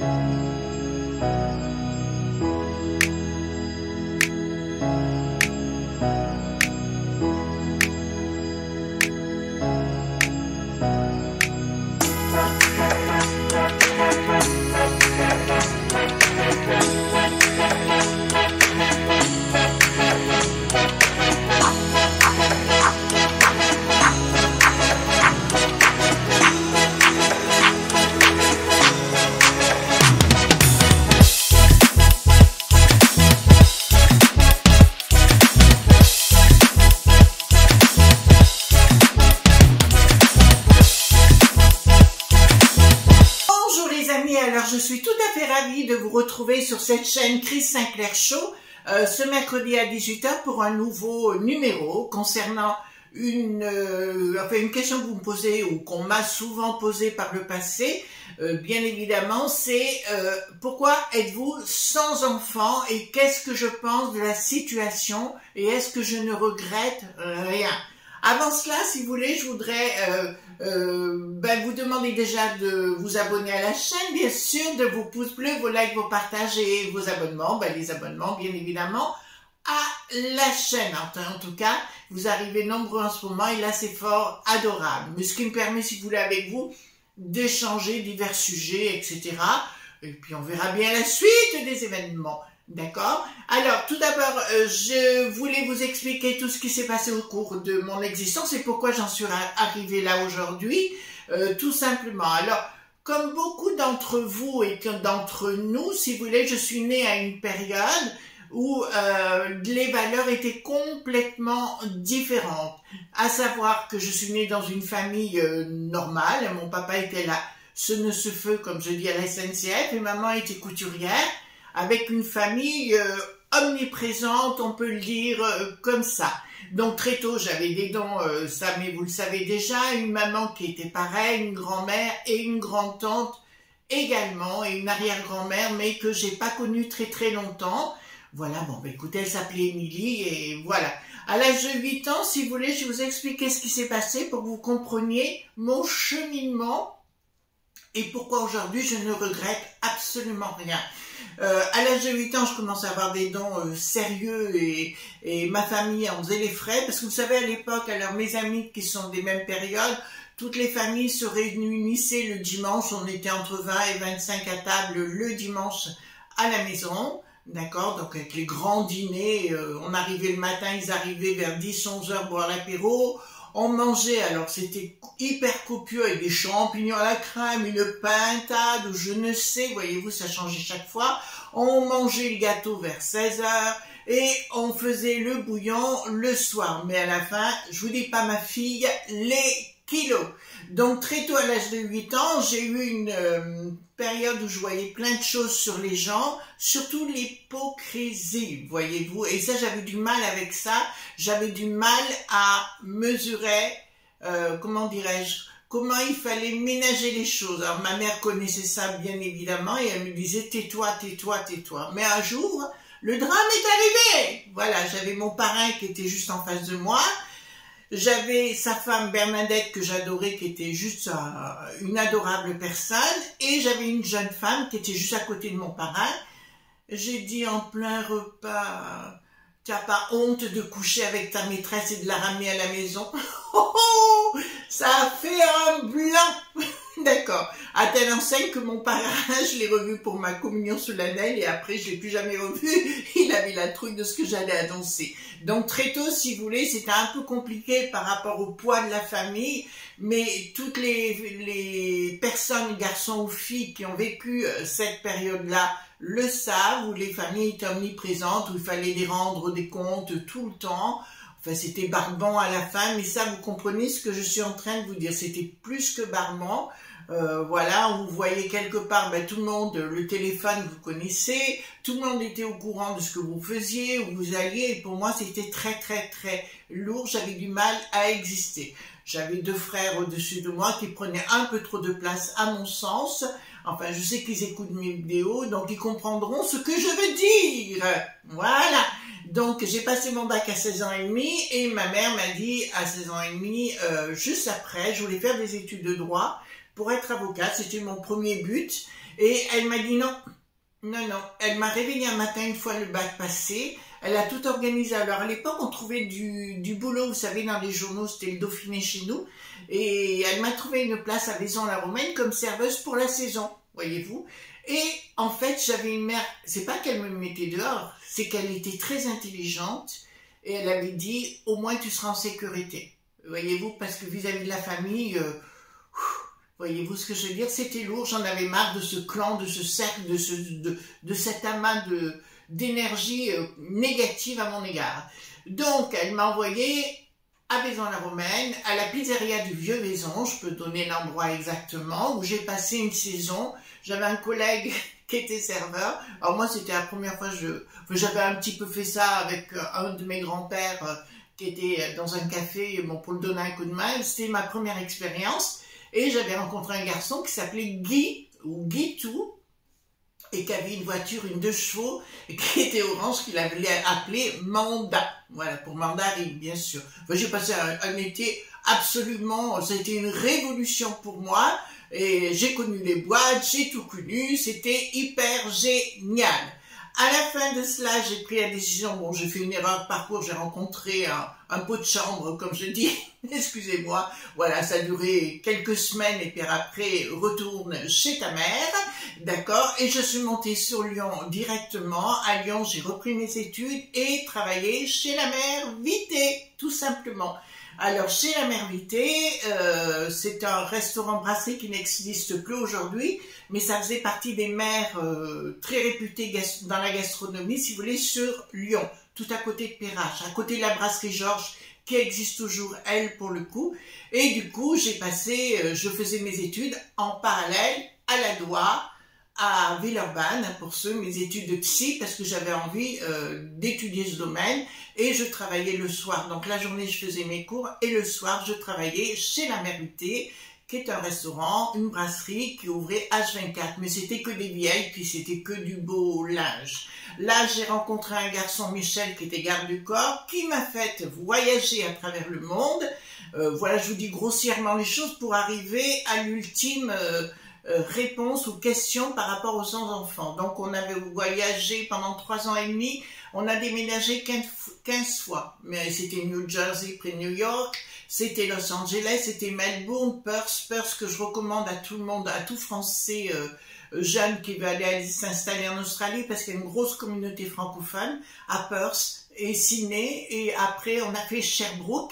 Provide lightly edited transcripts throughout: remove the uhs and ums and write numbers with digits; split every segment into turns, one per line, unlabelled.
Alors je suis tout à fait ravie de vous retrouver sur cette chaîne Chris Sinclair Show ce mercredi à 18 h pour un nouveau numéro concernant une question que vous me posez ou qu'on m'a souvent posée par le passé. Bien évidemment, c'est pourquoi êtes-vous sans enfant et qu'est-ce que je pense de la situation et est-ce que je ne regrette rien? Avant cela, si vous voulez, je voudrais vous demander déjà de vous abonner à la chaîne, bien sûr, de vos pouces bleus, vos likes, vos partages et vos abonnements, les abonnements, bien évidemment, à la chaîne. En tout cas, vous arrivez nombreux en ce moment et là, c'est fort adorable. Mais ce qui me permet, si vous voulez, avec vous, d'échanger divers sujets, etc. Et puis, on verra bien la suite des événements. D'accord? Alors, tout d'abord, je voulais vous expliquer tout ce qui s'est passé au cours de mon existence et pourquoi j'en suis arrivée là aujourd'hui, tout simplement. Alors, comme beaucoup d'entre vous et d'entre nous, si vous voulez, je suis née à une période où les valeurs étaient complètement différentes. À savoir que je suis née dans une famille normale, mon papa était là, ce feu, comme je dis à la SNCF, et maman était couturière, avec une famille omniprésente, on peut le dire comme ça. Donc très tôt, j'avais des dons, ça, mais vous le savez déjà, une maman qui était pareille, une grand-mère et une grande-tante également, et une arrière-grand-mère, mais que j'ai pas connue très longtemps. Voilà, bon, écoutez, elle s'appelait Émilie, et voilà. À l'âge de 8 ans, si vous voulez, je vais vous expliquer ce qui s'est passé pour que vous compreniez mon cheminement et pourquoi aujourd'hui je ne regrette absolument rien. À l'âge de 8 ans, je commence à avoir des dons sérieux et ma famille en faisait les frais parce que vous savez à l'époque, alors mes amis qui sont des mêmes périodes, toutes les familles se réunissaient le dimanche, on était entre 20 et 25 à table le dimanche à la maison, d'accord, donc avec les grands dîners, on arrivait le matin, ils arrivaient vers 10-11 heures boire l'apéro. On mangeait, alors c'était hyper copieux avec des champignons à la crème, une pintade ou je ne sais, voyez-vous, ça changeait chaque fois. On mangeait le gâteau vers 16 h et on faisait le bouillon le soir. Mais à la fin, je vous dis pas ma fille, les kilos. Donc très tôt à l'âge de 8 ans, j'ai eu une période où je voyais plein de choses sur les gens, surtout l'hypocrisie, voyez-vous. Et ça, j'avais du mal avec ça. J'avais du mal à mesurer, comment dirais-je, comment il fallait ménager les choses. Alors ma mère connaissait ça bien évidemment et elle me disait tais-toi, tais-toi, tais-toi. Mais un jour, le drame est arrivé. Voilà, j'avais mon parrain qui était juste en face de moi. J'avais sa femme Bernadette que j'adorais, qui était juste une adorable personne, et j'avais une jeune femme qui était juste à côté de mon parrain. J'ai dit en plein repas, t'as pas honte de coucher avec ta maîtresse et de la ramener à la maison? Oh, ça a fait un blanc. D'accord. À telle enseigne que mon parrain, je l'ai revu pour ma communion solennelle et après je l'ai plus jamais revu. Il avait la trouille de ce que j'allais annoncer. Donc très tôt, si vous voulez, c'était un peu compliqué par rapport au poids de la famille, mais toutes les personnes, garçons ou filles qui ont vécu cette période-là le savent, où les familles étaient omniprésentes, où il fallait les rendre des comptes tout le temps. Enfin, c'était barbant à la fin, mais ça, vous comprenez ce que je suis en train de vous dire. C'était plus que barbant. Voilà, vous voyez quelque part, tout le monde, le téléphone, vous connaissez, tout le monde était au courant de ce que vous faisiez, où vous alliez, et pour moi, c'était très lourd, j'avais du mal à exister. J'avais 2 frères au-dessus de moi qui prenaient un peu trop de place, à mon sens. Enfin, je sais qu'ils écoutent mes vidéos, donc ils comprendront ce que je veux dire. Voilà. Donc, j'ai passé mon bac à 16 ans et demi, et ma mère m'a dit, à 16 ans et demi, juste après, je voulais faire des études de droit, pour être avocate. C'était mon premier but. Et elle m'a dit non, non, non. Elle m'a réveillée un matin une fois le bac passé. Elle a tout organisé. Alors à l'époque, on trouvait du boulot, vous savez, dans les journaux, c'était le Dauphiné chez nous. Et elle m'a trouvé une place à Vaison-la-Romaine comme serveuse pour la saison, voyez-vous. Et en fait, j'avais une mère, c'est pas qu'elle me mettait dehors, c'est qu'elle était très intelligente et elle avait dit, au moins tu seras en sécurité. Voyez-vous, parce que vis-à-vis de la famille, voyez-vous ce que je veux dire, c'était lourd, j'en avais marre de ce clan, de ce cercle, de cet amas d'énergie négative à mon égard. Donc, elle m'a envoyé à Vaison-la-Romaine, à la pizzeria du Vieux Vaison, je peux donner l'endroit exactement, où j'ai passé une saison. J'avais un collègue qui était serveur. Alors moi, c'était la première fois j'avais un petit peu fait ça avec un de mes grands-pères qui était dans un café, bon, pour le donner un coup de main. C'était ma première expérience. Et j'avais rencontré un garçon qui s'appelait Guy, ou Guitou, et qui avait une voiture, une 2 chevaux, et qui était orange, qu'il avait appelé Mandat. Voilà, pour mandarine, bien sûr. Enfin, j'ai passé un été absolument, ça a été une révolution pour moi, et j'ai connu les boîtes, j'ai tout connu, c'était hyper génial. À la fin de cela, j'ai pris la décision, bon, j'ai fait une erreur de parcours, j'ai rencontré un pot de chambre, comme je dis, excusez-moi, voilà, ça a duré quelques semaines, et puis après, retourne chez ta mère, d'accord, et je suis montée sur Lyon directement. À Lyon, j'ai repris mes études et travaillé chez la mère Vité, tout simplement. Alors, chez la mère Vité, c'est un restaurant-brasserie qui n'existe plus aujourd'hui, mais ça faisait partie des mères très réputées dans la gastronomie, si vous voulez, sur Lyon, tout à côté de Perrache, à côté de la brasserie Georges, qui existe toujours, elle, pour le coup. Et du coup, je faisais mes études en parallèle à la Doua, à Villeurbanne, pour mes études de psy, parce que j'avais envie d'étudier ce domaine, et je travaillais le soir. Donc la journée, je faisais mes cours, et le soir, je travaillais chez la mère Vité, qui est un restaurant, une brasserie qui ouvrait H24, mais c'était que des vieilles, puis c'était que du beau linge. Là, j'ai rencontré un garçon, Michel, qui était garde du corps, qui m'a fait voyager à travers le monde. Voilà, je vous dis grossièrement les choses pour arriver à l'ultime réponse ou question par rapport aux 100 enfants. Donc, on avait voyagé pendant 3 ans et demi, on a déménagé 15 fois, mais c'était New Jersey près de New York, c'était Los Angeles, c'était Melbourne, Perth que je recommande à tout le monde, à tout Français jeune qui veut aller s'installer en Australie parce qu'il y a une grosse communauté francophone à Perth et Sydney, et après on a fait Sherbrooke.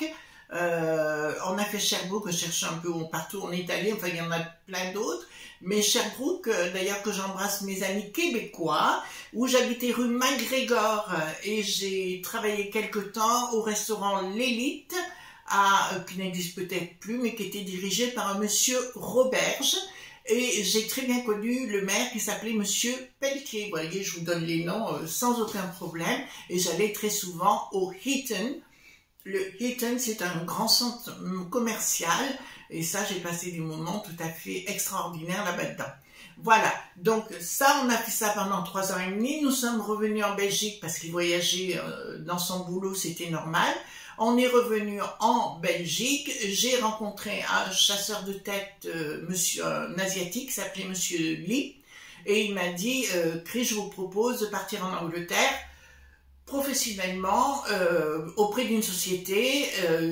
Je cherche un peu partout en Italie, enfin il y en a plein d'autres, mais Sherbrooke, d'ailleurs, que j'embrasse mes amis québécois, où j'habitais rue MacGregor, et j'ai travaillé quelque temps au restaurant L'Élite, qui n'existe peut-être plus, mais qui était dirigé par un monsieur Roberge, et j'ai très bien connu le maire qui s'appelait monsieur Pelletier. Vous voyez, je vous donne les noms sans aucun problème, et j'allais très souvent au Heaton. Le Heaton, c'est un grand centre commercial, et ça, j'ai passé des moments tout à fait extraordinaires là-bas-dedans. Voilà, donc ça, on a fait ça pendant 3 ans et demi. Nous sommes revenus en Belgique parce qu'il voyageait dans son boulot, c'était normal. On est revenu en Belgique. J'ai rencontré un chasseur de tête, un asiatique, qui s'appelait monsieur Lee, et il m'a dit Chris, je vous propose de partir en Angleterre professionnellement auprès d'une société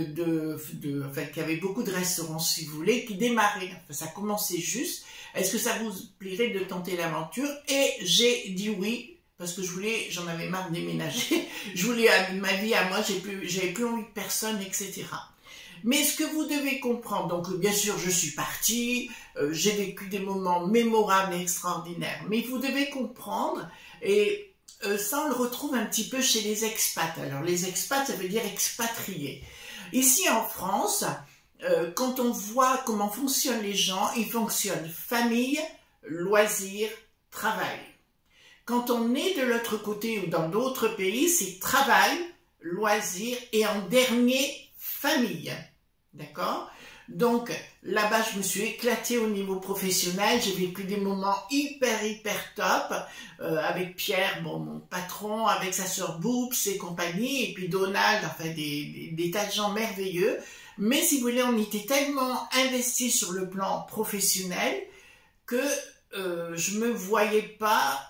qui avait beaucoup de restaurants, si vous voulez, qui démarrait. Enfin, ça commençait juste. Est-ce que ça vous plairait de tenter l'aventure? Et j'ai dit oui, parce que j'en avais marre de déménager. Je voulais ma vie à moi, j'avais plus envie de personne, etc. Mais ce que vous devez comprendre, donc bien sûr je suis partie, j'ai vécu des moments mémorables et extraordinaires, mais vous devez comprendre, et ça on le retrouve un petit peu chez les expats. Alors les expats, ça veut dire expatriés. Ici en France, quand on voit comment fonctionnent les gens, ils fonctionnent famille, loisirs, travail. Quand on est de l'autre côté ou dans d'autres pays, c'est travail, loisirs et en dernier, famille. D'accord? Donc là-bas, je me suis éclatée au niveau professionnel, j'ai vécu des moments hyper top avec Pierre, mon patron, avec sa sœur Boops et compagnie, et puis Donald, enfin des tas de gens merveilleux. Mais si vous voulez, on était tellement investis sur le plan professionnel que je me voyais pas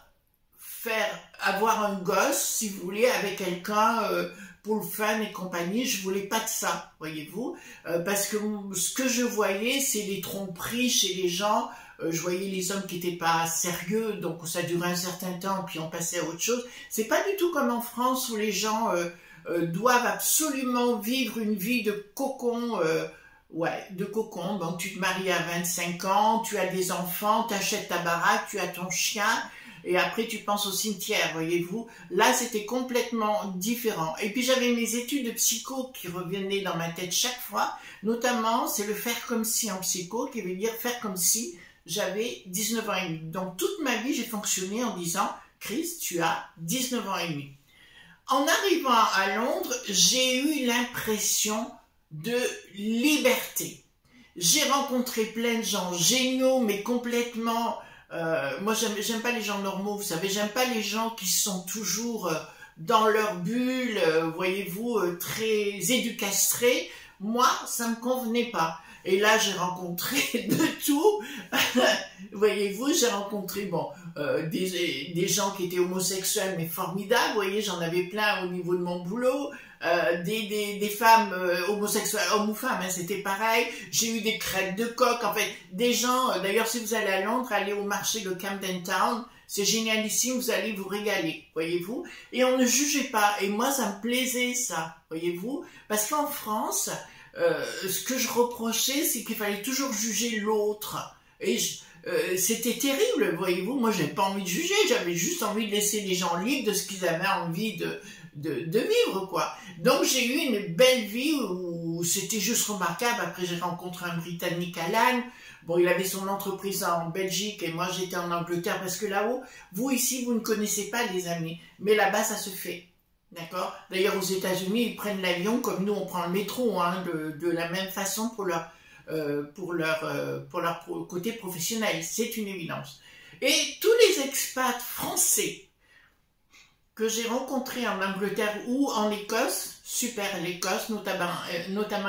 avoir un gosse, si vous voulez, avec quelqu'un pour le fun et compagnie. Je voulais pas de ça, voyez-vous, parce que ce que je voyais, c'est les tromperies chez les gens. Je voyais les hommes qui n'étaient pas sérieux, donc ça durait un certain temps, puis on passait à autre chose. C'est pas du tout comme en France où les gens doivent absolument vivre une vie de cocon. Ouais, de cocon. Donc tu te maries à 25 ans, tu as des enfants, tu achètes ta baraque, tu as ton chien, et après tu penses au cimetière, voyez-vous. Là, c'était complètement différent. Et puis j'avais mes études de psycho qui revenaient dans ma tête chaque fois. Notamment, c'est le faire comme si en psycho, qui veut dire faire comme si j'avais 19 ans et demi. Donc toute ma vie, j'ai fonctionné en disant, Chris, tu as 19 ans et demi. En arrivant à Londres, j'ai eu l'impression de liberté. J'ai rencontré plein de gens géniaux, mais complètement... moi, j'aime pas les gens normaux, vous savez, j'aime pas les gens qui sont toujours dans leur bulle, voyez-vous, très éducastrés. Moi, ça me convenait pas. Et là, j'ai rencontré de tout. Voyez-vous, j'ai rencontré des gens qui étaient homosexuels, mais formidables. Vous voyez, j'en avais plein au niveau de mon boulot. Des femmes homosexuelles, hommes ou femmes, hein, c'était pareil. J'ai eu des crêtes de coq, en fait, des gens, d'ailleurs si vous allez à Londres, allez au marché de Camden Town, c'est génialissime, vous allez vous régaler, voyez-vous. Et on ne jugeait pas, et moi ça me plaisait ça, voyez-vous, parce qu'en France, ce que je reprochais, c'est qu'il fallait toujours juger l'autre, et c'était terrible, voyez-vous. Moi j'avais pas envie de juger, j'avais juste envie de laisser les gens libres de ce qu'ils avaient envie de vivre, quoi. Donc j'ai eu une belle vie où c'était juste remarquable. Après j'ai rencontré un Britannique, Alan. Bon, il avait son entreprise en Belgique et moi j'étais en Angleterre, parce que là-haut, vous ici, vous ne connaissez pas les amis, mais là-bas ça se fait. D'accord? D'ailleurs, aux États-Unis, ils prennent l'avion comme nous, on prend le métro, hein, de la même façon pour leur côté professionnel. C'est une évidence. Et tous les expats français que j'ai rencontrés en Angleterre ou en Écosse, super l'Écosse, notamment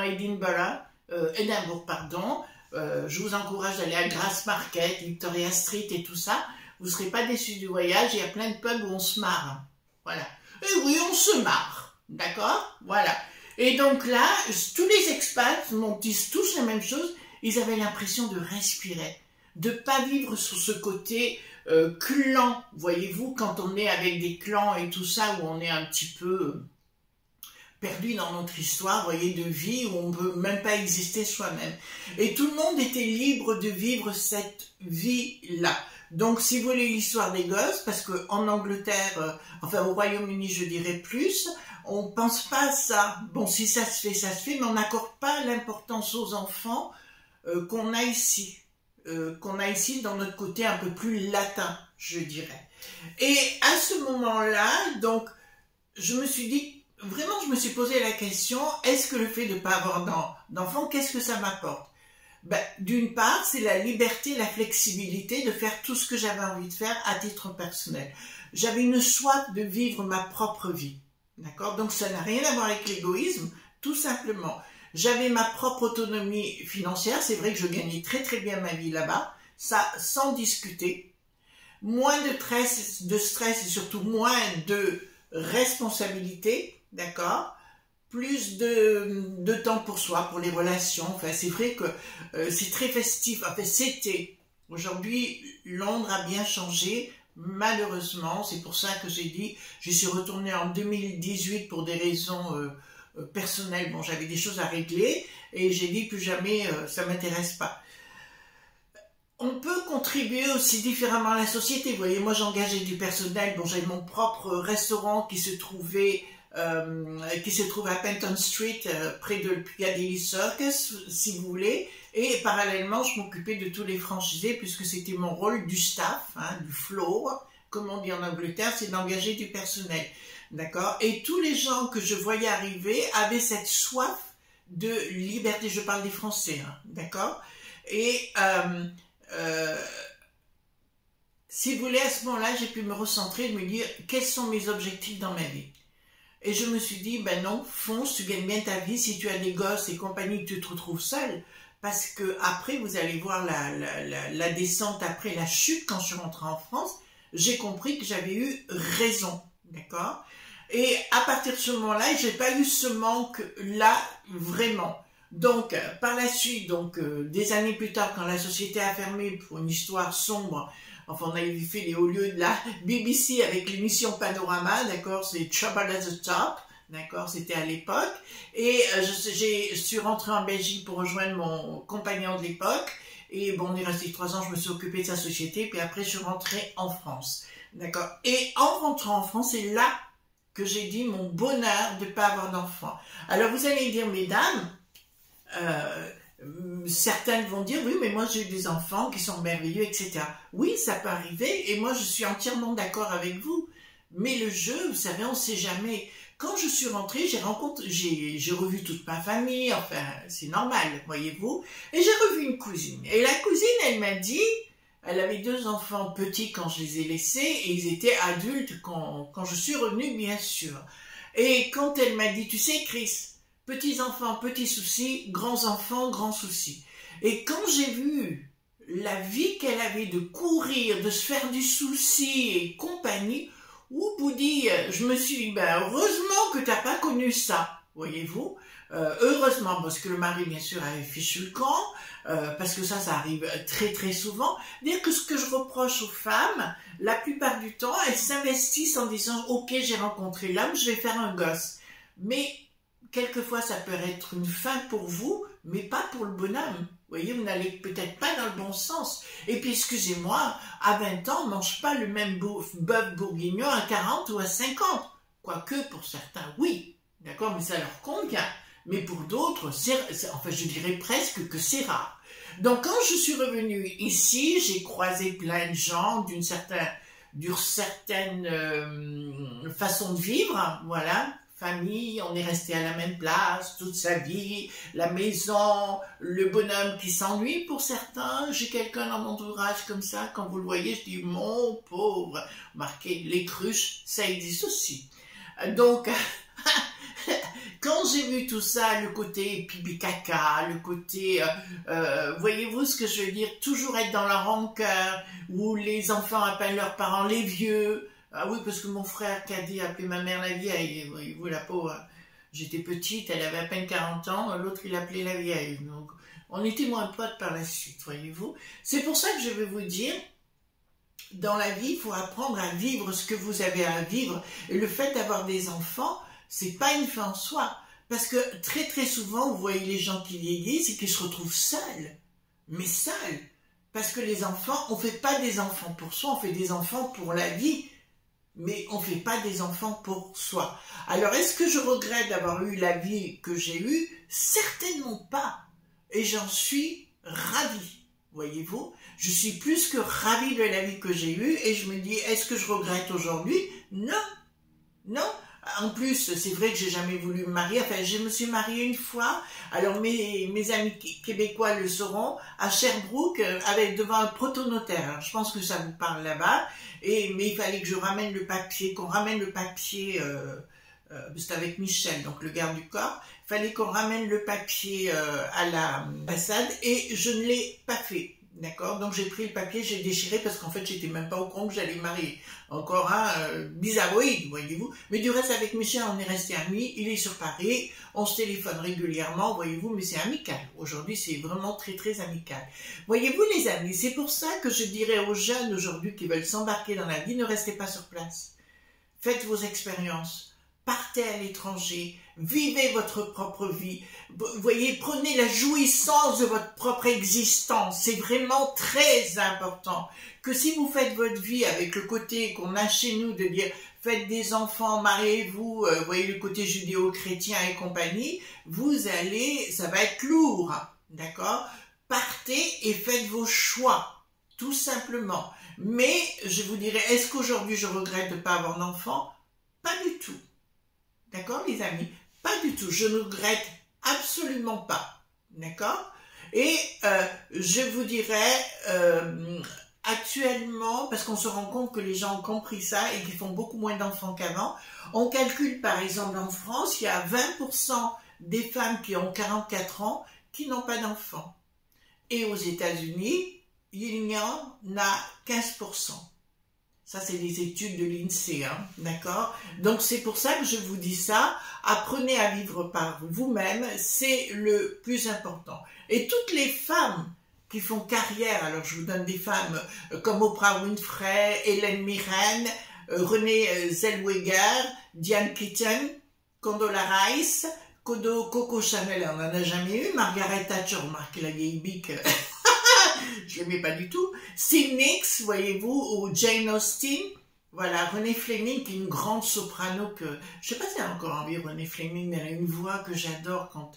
Édimbourg, pardon, je vous encourage d'aller à Grassmarket, Victoria Street et tout ça. Vous ne serez pas déçus du voyage, il y a plein de pubs où on se marre. Voilà. Et oui, on se marre. D'accord? Voilà. Et donc là, tous les expats disent tous la même chose. Ils avaient l'impression de respirer, de pas vivre sur ce côté clan. Voyez-vous, quand on est avec des clans et tout ça, où on est un petit peu perdu dans notre histoire, voyez, de vie, où on ne peut même pas exister soi-même. Et tout le monde était libre de vivre cette vie-là. Donc, si vous voulez l'histoire des gosses, parce qu'en Angleterre, enfin au Royaume-Uni, je dirais plus, on pense pas à ça. Bon, si ça se fait, mais on n'accorde pas l'importance aux enfants qu'on a ici. Dans notre côté un peu plus latin, je dirais. Et à ce moment-là, donc, je me suis dit, vraiment, je me suis posé la question, est-ce que le fait de ne pas avoir d'enfants, qu'est-ce que ça m'apporte? Ben, d'une part, c'est la liberté, la flexibilité de faire tout ce que j'avais envie de faire à titre personnel. J'avais une soif de vivre ma propre vie. D'accord? Donc, ça n'a rien à voir avec l'égoïsme, tout simplement. J'avais ma propre autonomie financière. C'est vrai que je gagnais très très bien ma vie là-bas. Ça, sans discuter. Moins de stress et surtout moins de responsabilité. D'accord? Plus de temps pour soi, pour les relations. Enfin, c'est vrai que c'est très festif. Enfin, c'était. Aujourd'hui, Londres a bien changé, malheureusement. C'est pour ça que j'ai dit, je suis retournée en 2018 pour des raisons personnelles. Bon, j'avais des choses à régler et j'ai dit plus jamais, ça m'intéresse pas. On peut contribuer aussi différemment à la société. Vous voyez, moi j'engageais du personnel. Bon, j'avais mon propre restaurant qui se trouve à Penton Street, près de Piccadilly Circus, si vous voulez. Et parallèlement, je m'occupais de tous les franchisés, puisque c'était mon rôle du staff, hein, du floor, comme on dit en Angleterre, c'est d'engager du personnel. D'accord? Et tous les gens que je voyais arriver avaient cette soif de liberté. Je parle des Français, hein, d'accord? Et si vous voulez, à ce moment-là, j'ai pu me recentrer et me dire quels sont mes objectifs dans ma vie. Et je me suis dit, ben non, fonce, tu gagnes bien ta vie, si tu as des gosses et compagnie, tu te retrouves seule. Parce que après, vous allez voir la descente après la chute, quand je suis rentrée en France, j'ai compris que j'avais eu raison, d'accord? Et à partir de ce moment-là, j'ai pas eu ce manque-là, vraiment. Donc, par la suite, des années plus tard, quand la société a fermé pour une histoire sombre, enfin, on avait fait les hauts lieux de la BBC avec l'émission Panorama, d'accord, c'est Trouble at the Top, d'accord, c'était à l'époque. Et je suis rentrée en Belgique pour rejoindre mon compagnon de l'époque. Et bon, on est resté 3 ans, je me suis occupée de sa société, puis après, je suis rentrée en France, d'accord. Et en rentrant en France, c'est là que j'ai dit mon bonheur de ne pas avoir d'enfant. Alors, vous allez dire, mesdames, certaines vont dire, oui, mais moi j'ai eu des enfants qui sont merveilleux, etc. Oui, ça peut arriver, et moi je suis entièrement d'accord avec vous. Mais le jeu, vous savez, on ne sait jamais. Quand je suis rentrée, j'ai revu toute ma famille, enfin, c'est normal, voyez-vous. Et j'ai revu une cousine. Et la cousine, elle m'a dit, elle avait 2 enfants petits quand je les ai laissés, et ils étaient adultes quand je suis revenue, bien sûr. Et quand elle m'a dit, tu sais, Chris, petits enfants, petits soucis, grands enfants, grands soucis. Et quand j'ai vu la vie qu'elle avait de courir, de se faire du souci et compagnie, Boudi, je me suis dit, ben, heureusement que tu n'as pas connu ça, voyez-vous. Heureusement, parce que le mari, bien sûr, avait fichu le camp, parce que ça arrive très très souvent. Dire que ce que je reproche aux femmes, la plupart du temps, elles s'investissent en disant, ok, j'ai rencontré l'homme, je vais faire un gosse. Mais quelquefois, ça peut être une fin pour vous, mais pas pour le bonhomme. Vous voyez, vous n'allez peut-être pas dans le bon sens. Et puis, excusez-moi, à 20 ans, on ne mange pas le même bœuf bourguignon à 40 ou à 50. Quoique, pour certains, oui. D'accord, mais ça leur convient. Mais pour d'autres, enfin, je dirais presque que c'est rare. Donc, quand je suis revenue ici, j'ai croisé plein de gens d'une certaine façon de vivre, voilà. Famille, on est resté à la même place toute sa vie, la maison, le bonhomme qui s'ennuie pour certains. J'ai quelqu'un dans mon entourage comme ça, quand vous le voyez, je dis mon pauvre. Marqué les cruches, ça existe aussi. Donc, quand j'ai vu tout ça, le côté pipi caca, le côté, voyez-vous ce que je veux dire, toujours être dans la rancœur, où les enfants appellent leurs parents les vieux. Ah oui, parce que mon frère cadet appelait ma mère la vieille. Voyez-vous, la pauvre, j'étais petite, elle avait à peine 40 ans, l'autre il appelait la vieille. Donc, on était moins potes par la suite, voyez-vous. C'est pour ça que je vais vous dire, dans la vie, il faut apprendre à vivre ce que vous avez à vivre. Et le fait d'avoir des enfants, c'est pas une fin en soi. Parce que très très souvent, vous voyez les gens qui vieillissent et qui se retrouvent seuls. Mais seuls. Parce que les enfants, on fait pas des enfants pour soi, on fait des enfants pour la vie. Mais on ne fait pas des enfants pour soi. Alors, est-ce que je regrette d'avoir eu la vie que j'ai eue? Certainement pas. Et j'en suis ravie, voyez-vous. Je suis plus que ravie de la vie que j'ai eue et je me dis, est-ce que je regrette aujourd'hui? Non, non. En plus, c'est vrai que j'ai jamais voulu me marier. Enfin, je me suis mariée une fois. Alors, mes amis québécois le sauront. À Sherbrooke, devant un protonotaire. Alors, je pense que ça vous parle là-bas. Mais il fallait que je ramène le papier, qu'on ramène le papier. C'était avec Michel, donc le garde du corps. Il fallait qu'on ramène le papier à l'ambassade et je ne l'ai pas fait. D'accord, donc j'ai pris le papier, j'ai déchiré parce qu'en fait j'étais même pas au courant que j'allais me marier. Encore un bizarroïde, voyez-vous. Mais du reste avec Michel on est restés amis, il est sur Paris, on se téléphone régulièrement, voyez-vous, mais c'est amical. Aujourd'hui c'est vraiment très très amical. Voyez-vous les amis, c'est pour ça que je dirais aux jeunes aujourd'hui qui veulent s'embarquer dans la vie, ne restez pas sur place. Faites vos expériences. Partez à l'étranger, vivez votre propre vie, voyez, prenez la jouissance de votre propre existence, c'est vraiment très important. Que si vous faites votre vie avec le côté qu'on a chez nous de dire faites des enfants, mariez-vous, voyez le côté judéo-chrétien et compagnie, ça va être lourd, d'accord? Partez et faites vos choix, tout simplement. Mais je vous dirais, est-ce qu'aujourd'hui je regrette de ne pas avoir d'enfant? Pas du tout. D'accord, les amis? Pas du tout. Je ne regrette absolument pas. D'accord? Et je vous dirais, actuellement, parce qu'on se rend compte que les gens ont compris ça et qu'ils font beaucoup moins d'enfants qu'avant, on calcule par exemple en France, il y a 20% des femmes qui ont 44 ans qui n'ont pas d'enfants. Et aux États-Unis, il n'y en a 15%. Ça, c'est des études de l'INSEE, hein, d'accord? Donc, c'est pour ça que je vous dis ça. Apprenez à vivre par vous-même, c'est le plus important. Et toutes les femmes qui font carrière, alors je vous donne des femmes comme Oprah Winfrey, Hélène Mirren, Renée Zellweger, Diane Keaton, Condola Rice, Coco Chanel, on n'en a jamais eu, Margaret Thatcher, remarquez la vieille bique, je l'aimais pas du tout, Steve Nicks, voyez-vous, ou Jane Austen, voilà, Renée Fleming, qui est une grande soprano que, je sais pas si elle a encore envie, Renée Fleming, mais elle a une voix que j'adore quand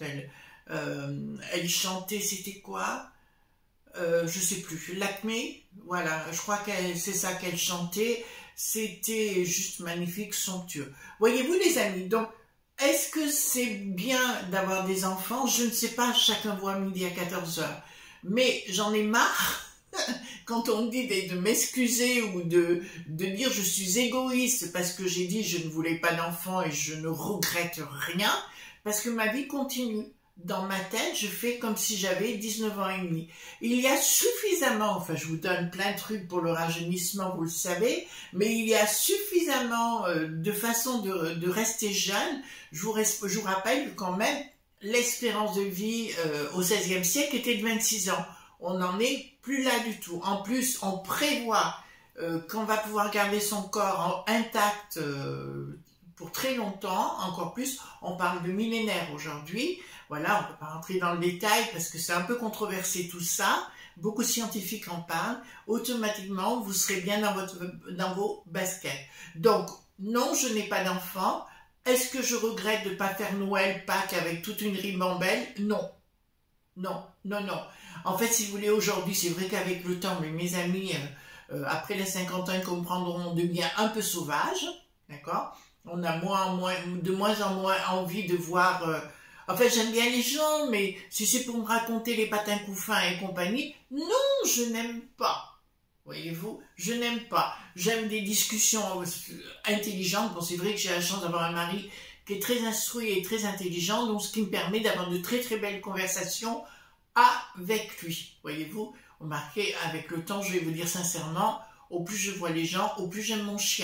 elle chantait, c'était quoi? Je sais plus, L'Acmé, voilà, je crois que c'est ça qu'elle chantait, c'était juste magnifique, somptueux. Voyez-vous les amis, donc, est-ce que c'est bien d'avoir des enfants? Je ne sais pas, chacun voit midi à 14 heures. Mais j'en ai marre quand on me dit de m'excuser ou de dire je suis égoïste parce que j'ai dit je ne voulais pas d'enfants et je ne regrette rien, parce que ma vie continue. Dans ma tête, je fais comme si j'avais 19 ans et demi. Il y a suffisamment, enfin je vous donne plein de trucs pour le rajeunissement, vous le savez, mais il y a suffisamment de façons de rester jeune. Je vous rappelle que quand même, l'espérance de vie au XVIe siècle était de 26 ans. On n'en est plus là du tout. En plus, on prévoit qu'on va pouvoir garder son corps intact pour très longtemps, encore plus, on parle de millénaires aujourd'hui. Voilà, on ne peut pas rentrer dans le détail parce que c'est un peu controversé tout ça. Beaucoup de scientifiques en parlent. Automatiquement, vous serez bien dans vos baskets. Donc, non, je n'ai pas d'enfant. Est-ce que je regrette de ne pas faire Noël, Pâques avec toute une ribambelle? Non. Non, non, non. En fait, si vous voulez, aujourd'hui, c'est vrai qu'avec le temps, mais mes amis, après les 50 ans, ils comprendront, on devient un peu sauvage, d'accord? On a de moins en moins envie de voir... En fait, j'aime bien les gens, mais si c'est pour me raconter les patins couffins et compagnie, non, je n'aime pas. Voyez-vous, je n'aime pas. J'aime des discussions intelligentes. Bon, c'est vrai que j'ai la chance d'avoir un mari qui est très instruit et très intelligent, donc ce qui me permet d'avoir de très très belles conversations avec lui. Voyez-vous, remarquez, avec le temps, je vais vous dire sincèrement, au plus je vois les gens, au plus j'aime mon chien.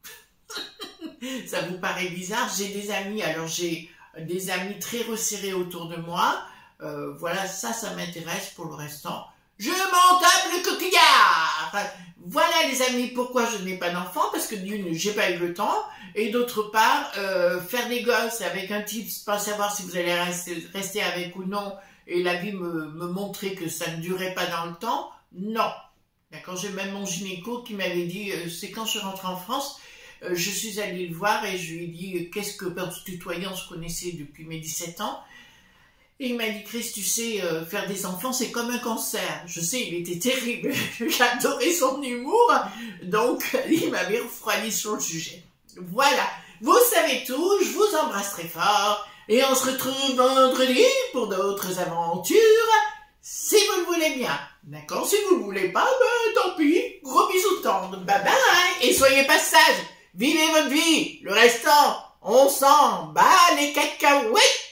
Ça vous paraît bizarre? J'ai des amis, alors j'ai des amis très resserrés autour de moi. Voilà, ça m'intéresse. Pour le restant, je m'en tape le coquillard. Voilà les amis, pourquoi je n'ai pas d'enfant, parce que d'une, j'ai pas eu le temps, et d'autre part, faire des gosses avec un type, pas savoir si vous allez rester avec ou non, et la vie me montrait que ça ne durait pas dans le temps, non. D'accord, j'ai même mon gynéco qui m'avait dit, c'est quand je rentre en France, je suis allée le voir et je lui ai dit, qu'est-ce que, en se tutoyant, on se connaissait depuis mes 17 ans, et il m'a dit, Chris, tu sais, faire des enfants, c'est comme un cancer. Je sais, il était terrible, j'adorais son humour, donc il m'avait refroidi sur le sujet. Voilà, vous savez tout, je vous embrasse très fort, et on se retrouve vendredi pour d'autres aventures, si vous le voulez bien. D'accord? Si vous ne le voulez pas, ben tant pis, gros bisous tendres, bye bye, et soyez pas sages, vivez votre vie, le restant, on s'en bat les cacahuètes.